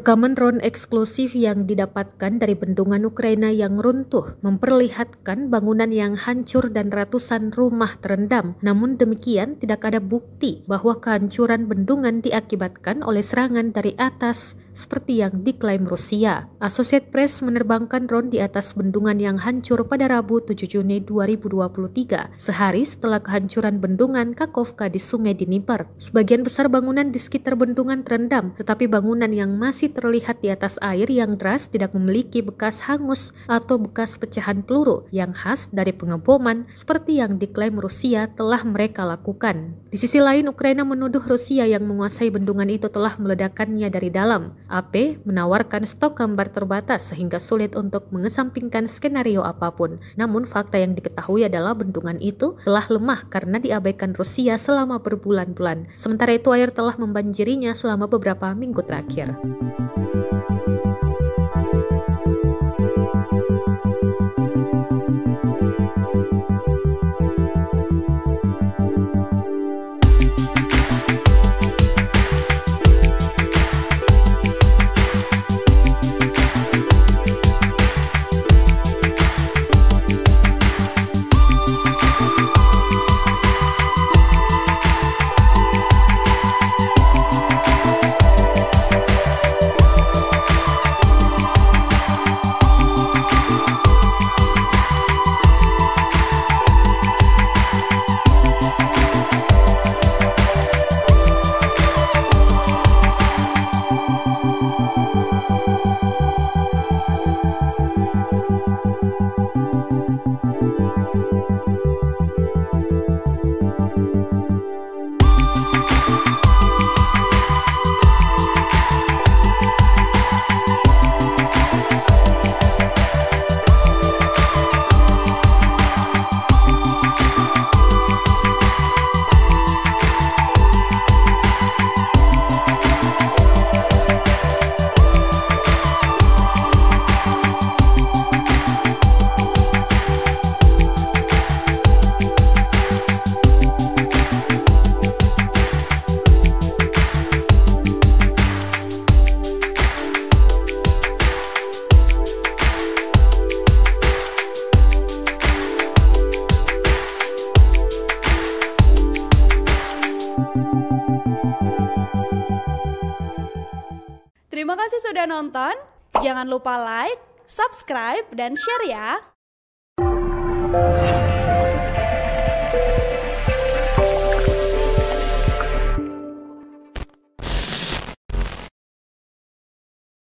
Rekaman drone eksklusif yang didapatkan dari bendungan Ukraina yang runtuh memperlihatkan bangunan yang hancur dan ratusan rumah terendam. Namun demikian, tidak ada bukti bahwa kehancuran bendungan diakibatkan oleh serangan dari atas seperti yang diklaim Rusia. Associated Press menerbangkan drone di atas bendungan yang hancur pada Rabu 7 Juni 2023, sehari setelah kehancuran bendungan Kakhovka di Sungai Dnieper. Sebagian besar bangunan di sekitar bendungan terendam, tetapi bangunan yang masih terlihat di atas air yang deras tidak memiliki bekas hangus atau bekas pecahan peluru yang khas dari pengeboman seperti yang diklaim Rusia telah mereka lakukan. Di sisi lain, Ukraina menuduh Rusia yang menguasai bendungan itu telah meledakannya dari dalam. AP menawarkan stok gambar terbatas sehingga sulit untuk mengesampingkan skenario apapun. Namun fakta yang diketahui adalah bendungan itu telah lemah karena diabaikan Rusia selama berbulan-bulan. Sementara itu air telah membanjirinya selama beberapa minggu terakhir. Terima kasih sudah nonton. Jangan lupa like, subscribe, dan share ya.